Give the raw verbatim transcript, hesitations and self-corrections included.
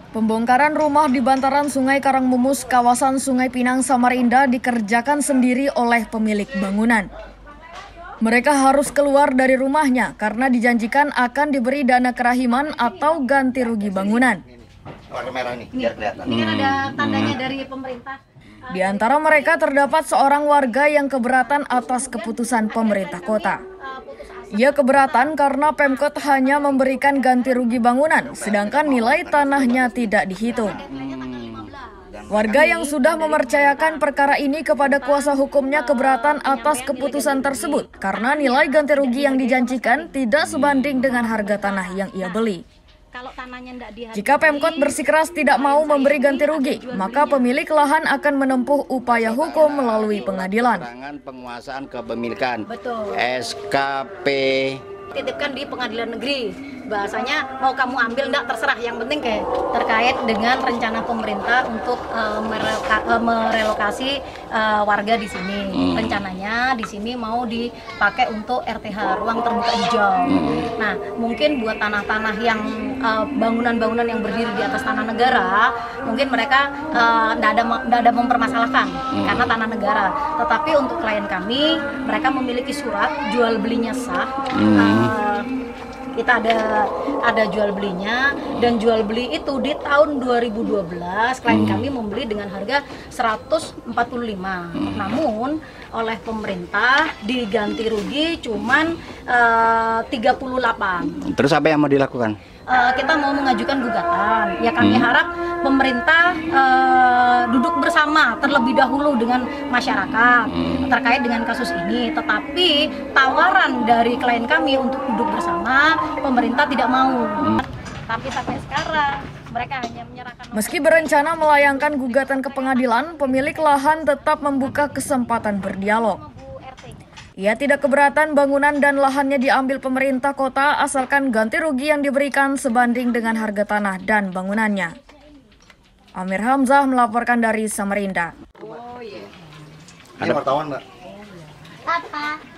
Pembongkaran rumah di bantaran Sungai Karangmumus, kawasan Sungai Pinang, Samarinda dikerjakan sendiri oleh pemilik bangunan. Mereka harus keluar dari rumahnya karena dijanjikan akan diberi dana kerahiman atau ganti rugi bangunan. Warna merah nih, biar kelihatan. Ini kan ada tandanya dari pemerintah. Di antara mereka terdapat seorang warga yang keberatan atas keputusan pemerintah kota. Ia keberatan karena Pemkot hanya memberikan ganti rugi bangunan, sedangkan nilai tanahnya tidak dihitung. Warga yang sudah mempercayakan perkara ini kepada kuasa hukumnya keberatan atas keputusan tersebut karena nilai ganti rugi yang dijanjikan tidak sebanding dengan harga tanah yang ia beli. Jika Pemkot bersikeras tidak mau memberi ganti rugi, maka pemilik lahan akan menempuh upaya hukum melalui pengadilan. Penguasaan kepemilikan. Betul. S K P Titipkan di pengadilan negeri. Bahasanya mau kamu ambil enggak terserah, yang penting kayak terkait dengan rencana pemerintah untuk uh, mereloka, uh, merelokasi uh, warga di sini. Hmm. Rencananya di sini mau dipakai untuk R T H, ruang terbuka hijau. Hmm. Nah, mungkin buat tanah-tanah yang uh, bangunan-bangunan yang berdiri di atas tanah negara, mungkin mereka enggak uh, ada enggak ada mempermasalahkan hmm. karena tanah negara. Tetapi untuk klien kami, mereka memiliki surat jual belinya sah. Hmm. Uh, kita ada ada jual belinya, dan jual beli itu di tahun dua ribu dua belas klien hmm. kami membeli dengan harga seratus empat puluh lima. Hmm. Namun oleh pemerintah diganti rugi cuman uh, tiga puluh delapan. Terus apa yang mau dilakukan? Uh, kita mau mengajukan gugatan. Ya kami hmm. harap pemerintah uh, duduk bersama terlebih dahulu dengan masyarakat hmm. terkait dengan kasus ini. Tetapi tawaran dari klien kami untuk duduk bersama, pemerintah tidak mau. Hmm. Tapi sampai sekarang mereka hanya menyerahkan. Meski berencana melayangkan gugatan ke pengadilan, pemilik lahan tetap membuka kesempatan berdialog. Ia tidak keberatan bangunan dan lahannya diambil pemerintah kota asalkan ganti rugi yang diberikan sebanding dengan harga tanah dan bangunannya. Amir Hamzah melaporkan dari Samarinda. Oh iya. Ada wartawan nggak?